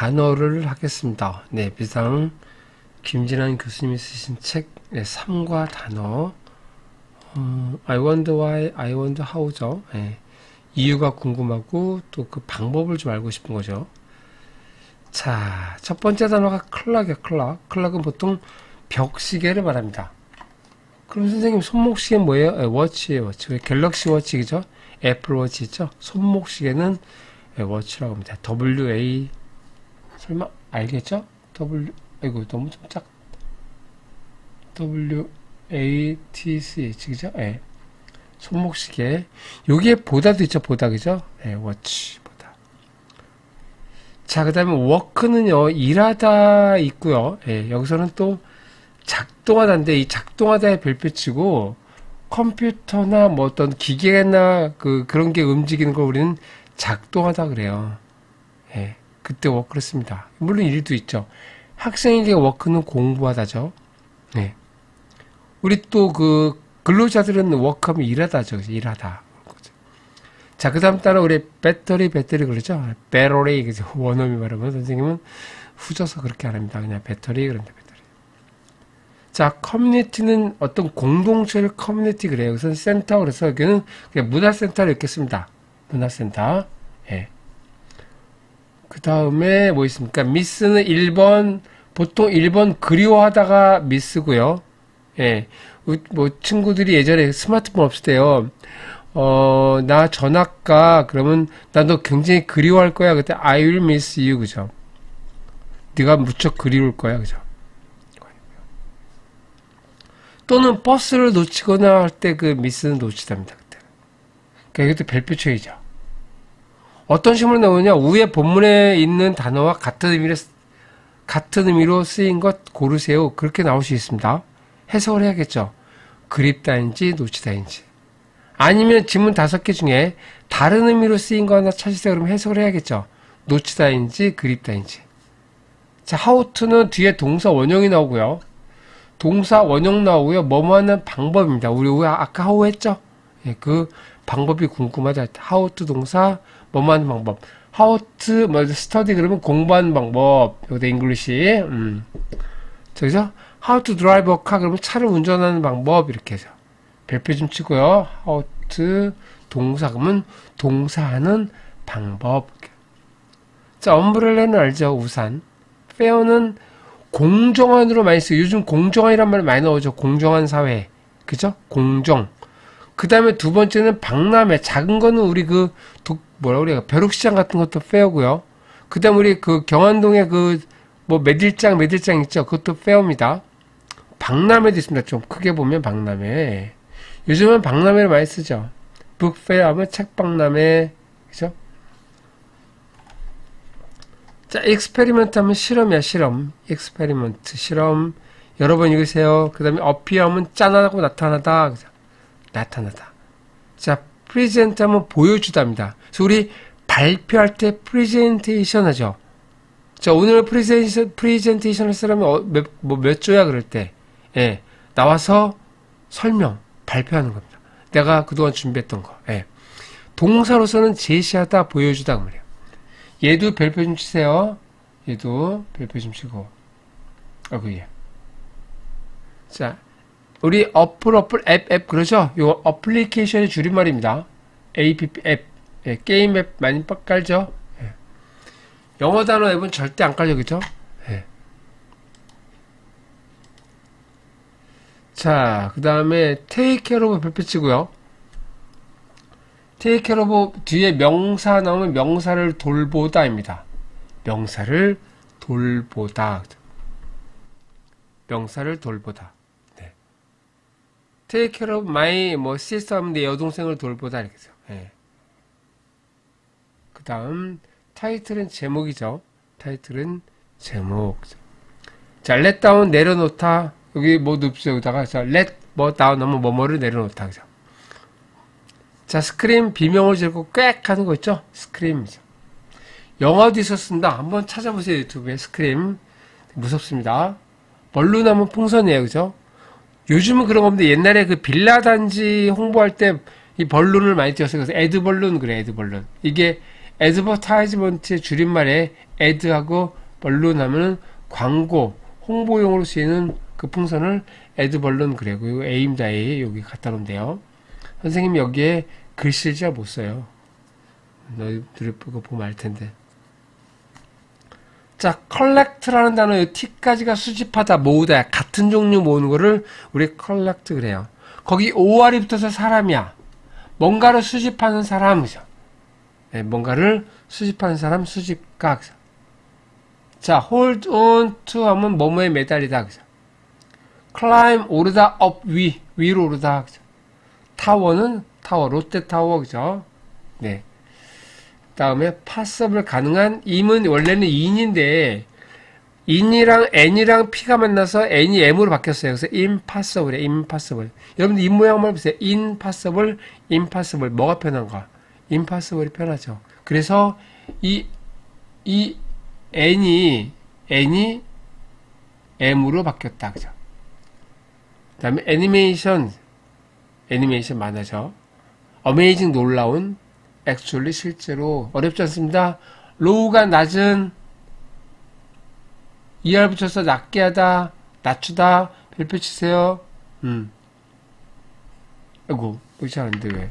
단어를 하겠습니다. 네, 비상 김진환 교수님이 쓰신 책 3과 단어. I wonder why, I wonder how죠. 네, 이유가 궁금하고 또 그 방법을 좀 알고 싶은 거죠. 자, 첫 번째 단어가 클락이에요. 클락은 보통 벽시계를 말합니다. 그럼 선생님 손목시계 뭐예요? 워치예요. 워치. 갤럭시 워치 그죠? 애플 워치 있죠? 손목시계는 워치라고 합니다. WA 설마 알겠죠? 아이고 너무 좀 WATCH 그죠? 예. 손목시계. 여기에 보다도 있죠? 보다 그죠? 예, 워치 보다. 자, 그 다음에 워크는요 일하다 있고요. 예, 여기서는 또 작동하다인데 이 작동하다의 별표치고 컴퓨터나 뭐 어떤 기계나 그런 게 움직이는 걸 우리는 작동하다 그래요. 예, 그때 워크를 씁니다. 물론 일도 있죠. 학생에게 워크는 공부하다죠. 예. 우리 또 근로자들은 워크하면 일하다죠. 일하다. 자, 그 다음 따라 우리 배터리 그러죠. 배터리 그죠. 원어민 말하면 선생님은 후져서 그렇게 안 합니다. 그냥 배터리 그런데 배터리. 자, 커뮤니티는 어떤 공동체를 커뮤니티 그래요. 여기서는 센터 그래서 여기는 그냥 문화센터를 읽겠습니다. 문화센터. 예. 그 다음에 뭐 있습니까? 미스는 1번, 보통 1번 그리워하다가 미스고요. 예. 뭐 친구들이 예전에 스마트폰 없을 때요. 나 전학가 그러면 나 너 굉장히 그리워할 거야. 그때 I will miss you 그죠? 네가 무척 그리울 거야 그죠? 또는 버스를 놓치거나 할 때 그 미스는 놓치답니다. 그때. 그러니까 이것도 별표초이죠. 어떤 식으로 나오냐? 위에 본문에 있는 단어와 같은 의미로 쓰인 것 고르세요. 그렇게 나올 수 있습니다. 해석을 해야겠죠. 그립다인지 놓치다인지. 아니면 지문 5개 중에 다른 의미로 쓰인 거 하나 찾으세요. 그러면 해석을 해야겠죠. 놓치다인지 그립다인지. 자, how to는 뒤에 동사 원형이 나오고요. 동사 원형 나오고요. 뭐뭐 하는 방법입니다. 우리 아까 how 했죠? 예, 그 방법이 궁금하다. how to 동사 뭐뭐 하는 방법. how to 뭐 study 그러면 공부하는 방법. 여기다 English. 저기서 how to drive a car 그러면 차를 운전하는 방법 이렇게 해서 별표 좀 치고요. how to 동사 그러면 동사하는 방법. 자, umbrel라는 알죠? 우산. fair는 공정한으로 많이 쓰요. 요즘 공정한이란 말 많이 나오죠. 공정한 사회. 그죠? 공정. 그 다음에 두 번째는 박람회. 작은 거는 우리 뭐라 그래요? 벼룩시장 같은 것도 페어고요. 그 다음 우리 경안동에 뭐 매딜장 있죠? 그것도 페어입니다. 박람회도 있습니다. 좀 크게 보면 박람회. 요즘은 박람회를 많이 쓰죠. 북페어 하면 책박람회. 그죠? 자, 익스페리먼트 하면 실험이야, 실험. 익스페리먼트, 실험. 여러 번 읽으세요. 그 다음에 어피어 하면 짠하고 나타나다. 그죠? 나타나다. 자, 프리젠트 하면 보여주다입니다. 그래서 우리 발표할 때 프리젠테이션 하죠. 자, 오늘 프리젠테이션 할 사람이 몇 조야, 그럴 때. 예. 나와서 설명, 발표하는 겁니다. 내가 그동안 준비했던 거. 예. 동사로서는 제시하다, 보여주다, 그 말이에요. 얘도 별표 좀 치세요. 얘도 별표 좀 치고. 예. 자, 우리 어플, 앱, 그러죠? 요 어플리케이션의 줄임말입니다. app, 앱. 예, 게임 앱 많이 깔죠? 예. 영어 단어 앱은 절대 안 깔려, 그죠? 예. 자, 그 다음에 take care of 별표 치고요. take care of 뒤에 명사 나오면 명사를 돌보다입니다. 명사를 돌보다. 명사를 돌보다. 네. take care of my sister 하면 내 여동생을 돌보다 이렇게 해서. 네. 그 다음 타이틀은 제목이죠. 타이틀은 제목. 자, let down 내려놓다. 여기 뭐 눕죠. 여기다가 let down 하면 뭐뭐를 내려놓다. 그죠? 자, 스크림 비명을 지르고 꽥 하는 거 있죠? 스크림이죠. 영화도 있었습니다. 한번 찾아보세요. 유튜브에 스크림. 무섭습니다. 벌룬 하면 풍선이에요. 그죠? 요즘은 그런 건데 옛날에 그 빌라 단지 홍보할 때 이 벌룬을 많이 띄웠어요. 그래서 에드벌룬 그래, 에드벌룬. 이게 advertisement의 줄임말에 ad하고 balloon 하면은 광고, 홍보용으로 쓰이는 그 풍선을 adballoon 그래요. 그리고 a입니다. a 여기 갖다 놓으면 돼요. 선생님이 여기에 글씨를 잘 못 써요. 너희들이 그거 보면 알 텐데. 자, collect라는 단어, 이 t까지가 수집하다, 모으다, 같은 종류 모으는 거를 우리 collect 그래요. 거기 OR이 붙어서 사람이야. 뭔가를 수집하는 사람, 그죠? 네, 뭔가를 수집하는 사람, 수집가, 그죠? 자, hold on to 하면 뭐뭐에 매달리다, 그죠? climb, 오르다, up, 위로 오르다, 그죠? 타워는 타워, 롯데타워, 그죠? 네. 다음에 possible 가능한 임은 원래는 in인데 in이랑 n이랑 p가 만나서 n이 m으로 바뀌었어요. 그래서 impossible, impossible. 여러분들 이 모양 한번 보세요. impossible, impossible. 뭐가 편한가? impossible이 편하죠. 그래서 이 n이 m으로 바뀌었다. 그죠? 그 다음에 애니메이션 많아져. 어메이징 놀라운, actually 실제로 어렵지 않습니다. low가 낮은, ER 붙여서 낮게 하다, 낮추다, 별표 치세요. 아이고, 여기 잘 안 돼, 왜.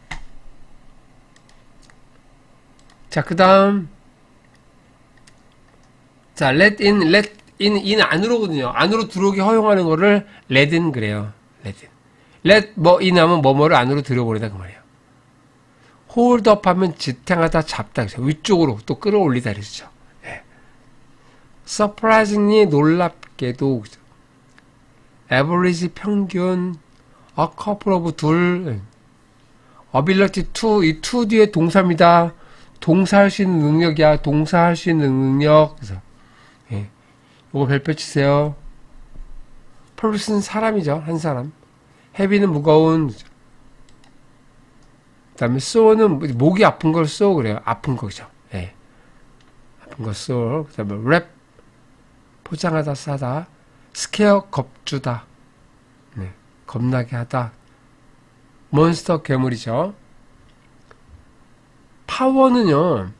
자, 그 다음. 자, let in 안으로거든요. 안으로 들어오기 허용하는 거를 let in 그래요. let in. let in 하면 뭐뭐를 안으로 들어버리다 그 말이에요. hold up 하면 지탱하다, 잡다. 그죠? 위쪽으로 또 끌어올리다 그러죠. 네. surprisingly 놀랍게도, 그죠? average 평균, a couple of 둘, ability to, 이 to 뒤에 동사입니다. 동사할 수 있는 능력이야. 동사할 수 있는 능력. 그래서 예. 요거 별표 치세요. person 사람이죠. 한 사람. heavy는 무거운. 그 다음에 so는 목이 아픈 걸 so 그래요. 아픈 거죠. 예. 아픈 거 so. 그 다음에 wrap 포장하다, 싸다. scare 겁주다. 네. 겁나게 하다. 몬스터 괴물이죠. 파워는요,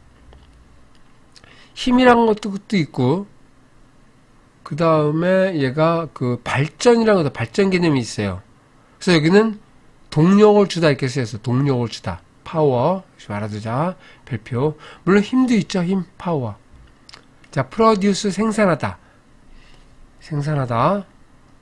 힘이란 것도 있고, 그 다음에 얘가 그 발전이라는 것도 발전 개념이 있어요. 그래서 여기는 동력을 주다 이렇게 쓰여서 동력을 주다. 파워. 알아두자. 별표. 물론 힘도 있죠. 힘, 파워. 자, 프로듀스 생산하다. 생산하다.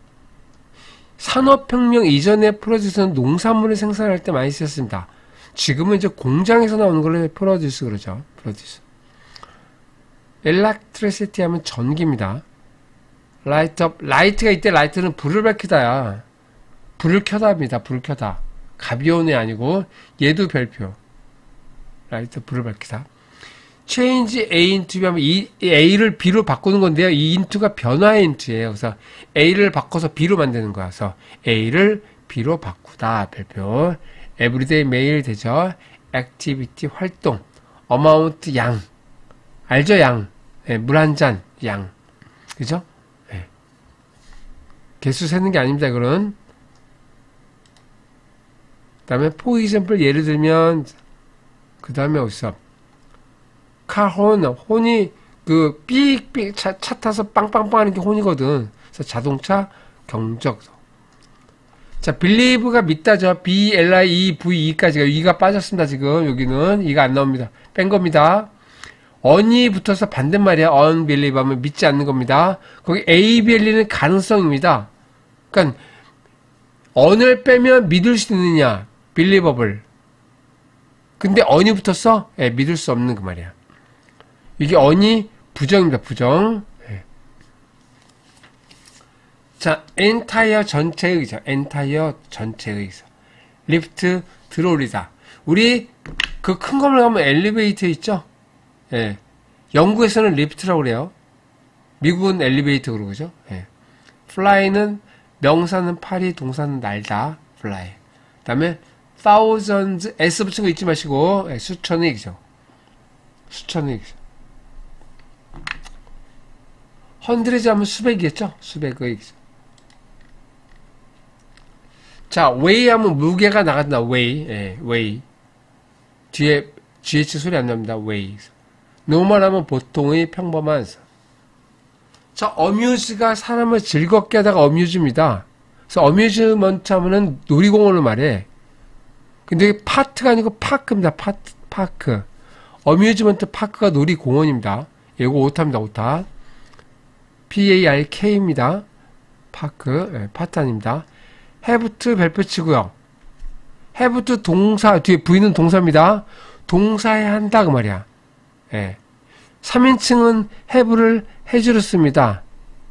산업혁명 이전에 프로듀스는 농산물을 생산할 때 많이 쓰였습니다. 지금은 이제 공장에서 나오는 걸 프로듀스 그러죠. 프로듀스. electricity 하면 전기입니다. light up. light가 이때 light는 불을 밝히다야. 불을 켜다입니다. 불을 켜다. 가벼운 애 아니고 얘도 별표. light 불을 밝히다. change A into B 하면 이 A를 B로 바꾸는 건데요. 이 into가 변화의 into예요. 그래서 A를 바꿔서 B로 만드는 거야. 그래서 A를 B로 바꾸다. 별표. everyday 매일 되죠. activity 활동. amount 양. 알죠? 양. 네, 물 한 잔 양. 그죠? 네. 개수 세는 게 아닙니다. 그런. 그다음에 for example 예를 들면 그다음에 어디서 카혼 혼이 그 삑삑 차 타서 빵빵빵 하는 게 혼이거든. 그래서 자동차 경적. 자, believe가 믿다죠. B-L-I-E-V-E까지가 E가 빠졌습니다. 지금 여기는 E가 안 나옵니다. 뺀 겁니다. on이 붙어서 반대말이야. unbelieve 하면 믿지 않는 겁니다. 거기 A, B, L는 가능성입니다. 그러니까 on을 빼면 믿을 수 있느냐? believable. 근데 on이 붙었어? 예, 믿을 수 없는 그 말이야. 이게 on이 부정입니다. 부정. 예. 자, entire 전체의 의죠. entire 전체의 의죠. lift 들어올리다. 우리 그 큰 건물 가면 엘리베이터 있죠? 예. 영국에서는 리프트라고 그래요. 미국은 엘리베이터 그러죠. 예. fly는 명사는 파리, 동사는 날다. fly. 그 다음에 thousands, s 붙인 거 잊지 마시고, 예, 수천의 얘기죠. 수천의 얘기죠. hundreds 하면 수백이겠죠? 수백의 얘기죠. 자, weigh 하면 무게가 나간다. weigh. 예, weigh. 뒤에 GH 소리 안 납니다. ways. normal 하면 보통의 평범한. 자, amuse가 사람을 즐겁게 하다가 amuse입니다. 그래서 amusement 하면은 놀이공원을 말해. 근데 파트가 아니고 파크입니다. 파크. amusement 파크가 놀이공원입니다. 이거 오타입니다. 오타. PARK입니다. 파크. 네, 파트 아닙니다. have to 별표 치고요. have to 동사, 뒤에 V는 동사입니다. 동사해야 한다, 그 말이야. 예. 3인칭은 have를 해주로 씁니다.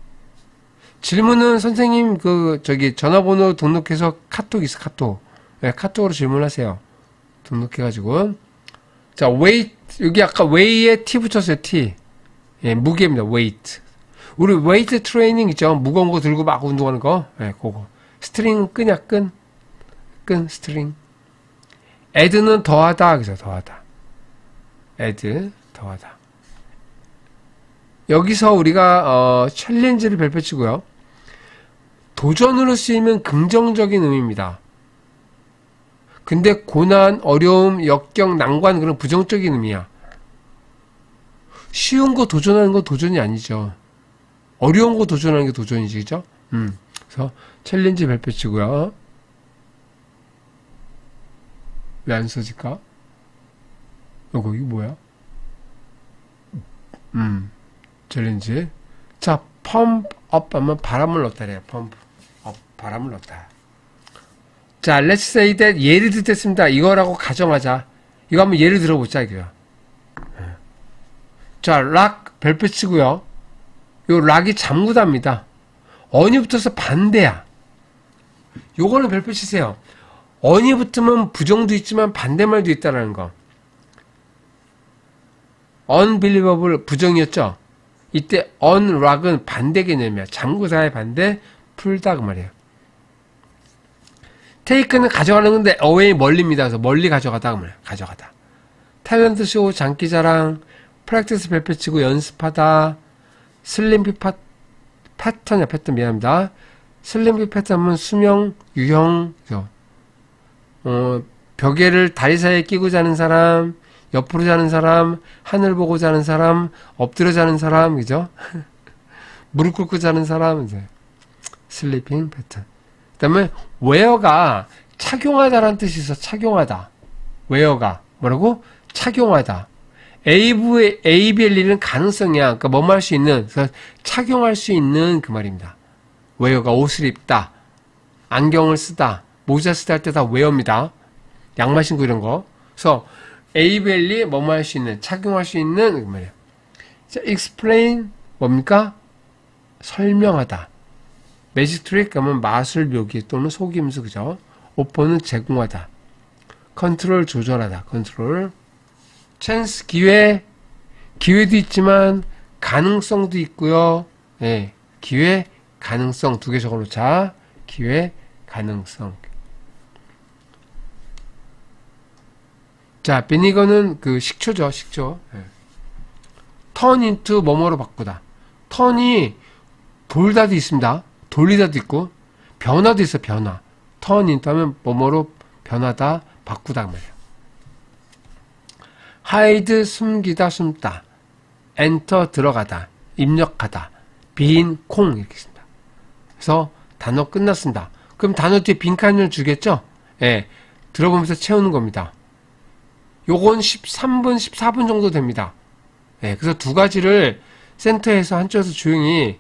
질문은 선생님, 전화번호 등록해서 카톡 있어, 카톡. 예, 카톡으로 질문하세요. 등록해가지고. 자, weight, 여기 아까 weigh에 T 붙였어요, T. 예, 무게입니다, weight. 우리 weight 트레이닝 있죠? 무거운 거 들고 막 운동하는 거. 예, 그거. 스트링은 끈이야, 끈, 스트링. add는 더하다, 그죠? 더하다. add, 더하다. 여기서 우리가, 챌린지를 별표치고요. 도전으로 쓰이면 긍정적인 의미입니다. 근데 고난, 어려움, 역경, 난관, 그런 부정적인 의미야. 쉬운 거 도전하는 건 도전이 아니죠. 어려운 거 도전하는 게 도전이지, 그죠? 그래서 챌린지 별표치고요. 왜 안 써질까? 이거 뭐야? 챌린지. 자, 펌프 업 하면 바람을 넣다래요. 펌프 업, 바람을 넣다. 자, let's say that 예를 듣겠습니다. 이거라고 가정하자. 이거 한번 예를 들어보자, 이거요. 자, 락 별표 치고요. 요 락이 잠구답니다. 언이 붙어서 반대야. 요거는 별표 치세요. 언이 붙으면 부정도 있지만 반대말도 있다라는 거. unbelievable 부정이었죠. 이때 un락은 반대 개념이야. 잠구사의 반대, 풀다 그 말이에요. take는 가져가는 건데 away 멀리입니다. 그래서 멀리 가져가다 그 말이에요. 가져가다. 탤런트 쇼, 장기자랑, 프랙티스 별표 치고 연습하다, 슬림피 패턴이야, 패턴 미안합니다. 슬림피 패턴은 수명, 유형, 벽에를 다리 사이에 끼고 자는 사람, 옆으로 자는 사람, 하늘 보고 자는 사람, 엎드려 자는 사람, 그죠? 무릎 꿇고 자는 사람, 이제. 슬리핑 패턴. 그 다음에, wear가 착용하다라는 뜻이 있어, 착용하다. wear가. 뭐라고? 착용하다. ABLE는 가능성이야. 그러니까 뭐뭐 할 수 있는, 그래서 착용할 수 있는 그 말입니다. wear가 옷을 입다, 안경을 쓰다, 모자 쓰다 할 때 다 wear입니다. 양말 신고 이런 거. 그래서 ABLE 뭐뭐 할 수 있는, 착용할 수 있는 그 말이에요. 자, explain 뭡니까? 설명하다. 매직 트릭 하면 마술 묘기 또는 속임수, 그죠? 오퍼는 제공하다. 컨트롤 조절하다. 컨트롤. 찬스 기회도 있지만 가능성도 있고요. 예, 기회, 가능성 두 개 적어놓자. 기회, 가능성. 자, 비니거는 그 식초죠, 식초. 예. turn into 뭐뭐로 바꾸다. 턴이 돌다도 있습니다. 돌리다도 있고 변화도 있어, 변화. turn into 하면 뭐뭐로 변하다, 바꾸다 말이에요. hide 숨기다, 숨다. enter 들어가다, 입력하다. 빈 콩 이렇게 씁니다. 그래서 단어 끝났습니다. 그럼 단어 뒤에 빈칸을 주겠죠? 예, 들어보면서 채우는 겁니다. 요건 13분, 14분 정도 됩니다. 예, 그래서 두 가지를 센터에서 한쪽에서 조용히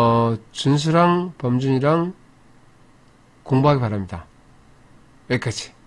준수랑 범준이랑 공부하기 바랍니다. 여기까지.